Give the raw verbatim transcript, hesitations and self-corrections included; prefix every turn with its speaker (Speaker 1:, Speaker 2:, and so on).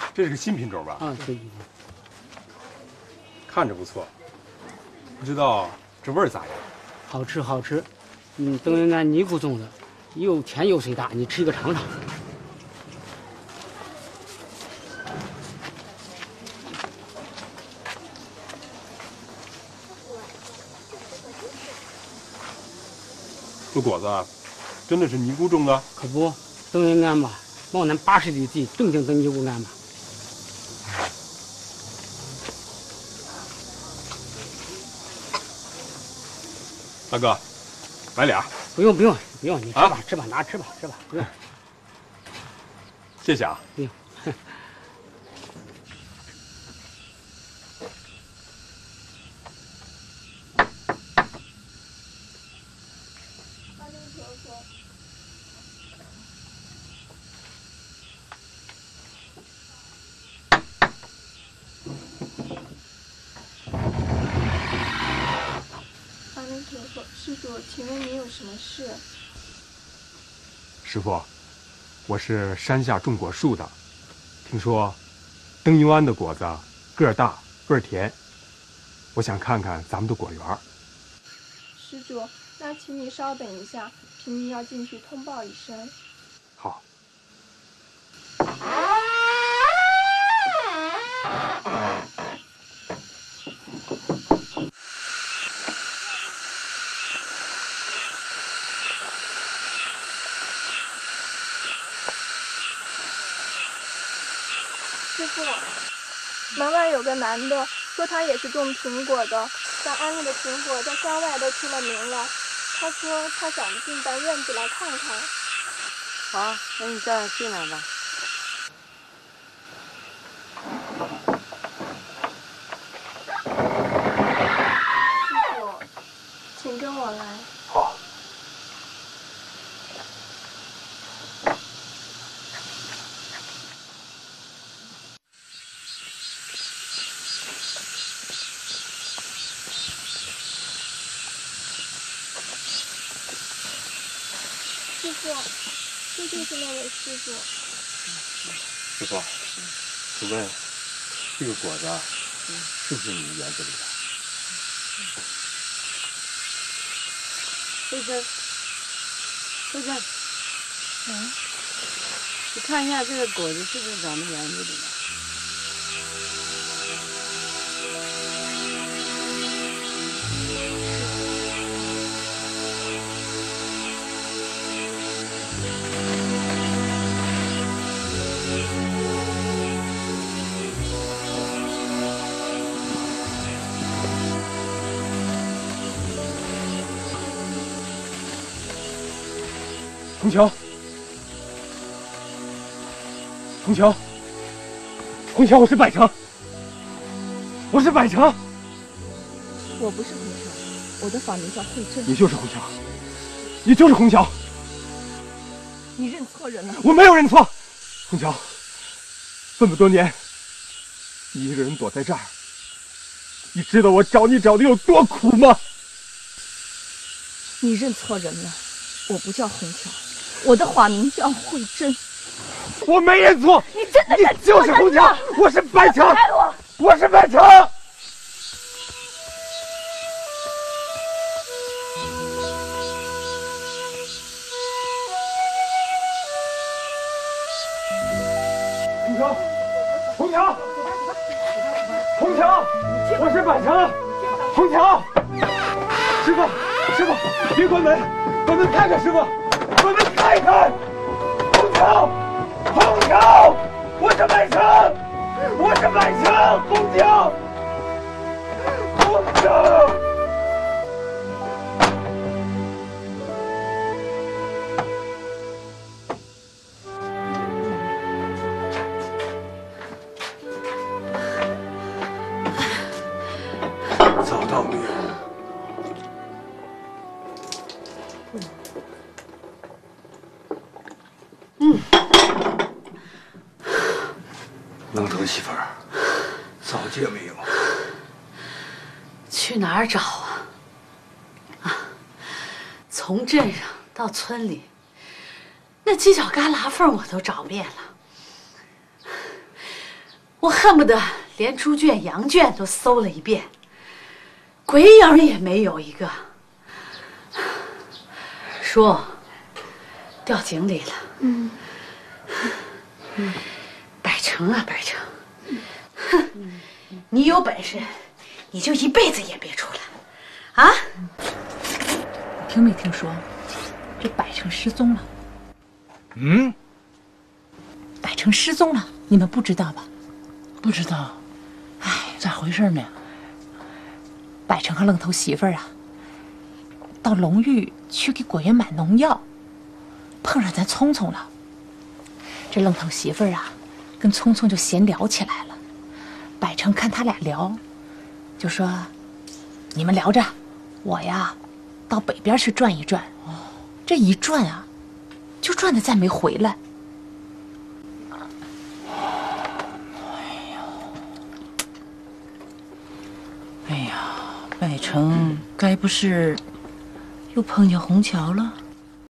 Speaker 1: 这是个新品种吧？
Speaker 2: 啊，对。
Speaker 1: 看着不错，不知道这味儿咋样？
Speaker 2: 好吃好吃，嗯，等于俺尼姑种的，又甜又水大，你吃一个尝尝。
Speaker 1: 这果子真的是尼姑种的？
Speaker 2: 可不，等于俺嘛，往咱八十里地，正经等尼姑俺嘛。
Speaker 1: 大哥，买俩。
Speaker 2: 不用不用不用，你吃吧、
Speaker 1: 啊、
Speaker 2: 吃吧，拿吃吧吃吧，不用。
Speaker 1: 谢谢啊。
Speaker 2: 不用。
Speaker 3: 施主，请问您有什么事？
Speaker 1: 师傅，我是山下种果树的，听说登幽庵的果子个儿大味儿甜，我想看看咱们的果园。
Speaker 3: 施主，那请你稍等一下，贫民要进去通报一声。
Speaker 1: 好。
Speaker 3: 师傅，门外有个男的说他也是种苹果的，咱安利的苹果在山外都出了名了。他说他想进咱院子来看看。
Speaker 4: 好，那你叫他进来吧。
Speaker 3: 师傅，请跟我来。
Speaker 1: 好。
Speaker 3: 师傅，这就是那位师傅。
Speaker 1: 师傅，请问这个果子是不是你们园子里的？
Speaker 4: 慧珍，慧珍，嗯，你看一下这个果子是不是咱们园子里的？
Speaker 1: 红桥，红桥，红桥，我是百成，我是百成。
Speaker 3: 我不是红桥，我的法名叫慧珍。
Speaker 1: 你就是红桥，你就是红桥。
Speaker 3: 你认错人了。
Speaker 1: 我没有认错，红桥，这么多年，你一个人躲在这儿，你知道我找你找的有多苦吗？
Speaker 3: 你认错人了，我不叫红桥。我的法名叫慧珍，
Speaker 1: 我没认错。
Speaker 3: 你真的认错
Speaker 1: 就是红桥，我是百成，
Speaker 3: 我
Speaker 1: 我是百成。红桥，红桥，红桥，我是百成，红桥。师傅，师傅，别关门，关门看看，师傅。关门看一看，红桥，红桥，我是百成，我是百成，红桥，红桥。找到没有？
Speaker 5: 嗯，
Speaker 6: 能德媳妇儿，找见没有？
Speaker 5: 去哪儿找啊？啊，从镇上到村里，那犄角旮旯缝我都找遍了。 我恨不得连猪圈、羊圈都搜了一遍，鬼影也没有一个。叔，掉井里了。嗯。百成啊，百成！哼，你有本事，你就一辈子也别出来，啊！
Speaker 7: 听没听说，这百成失踪了？
Speaker 1: 嗯，
Speaker 7: 百成失踪了，你们不知道吧？
Speaker 4: 不知道，哎，咋回事呢？
Speaker 7: 百成和愣头媳妇儿啊，到龙峪去给果园买农药，碰上咱聪聪了。这愣头媳妇儿啊，跟聪聪就闲聊起来了。百成看他俩聊，就说：“你们聊着，我呀，到北边去转一转。”这一转啊，就转的再没回来。
Speaker 4: 哎呀，百成该不是又碰见红桥了？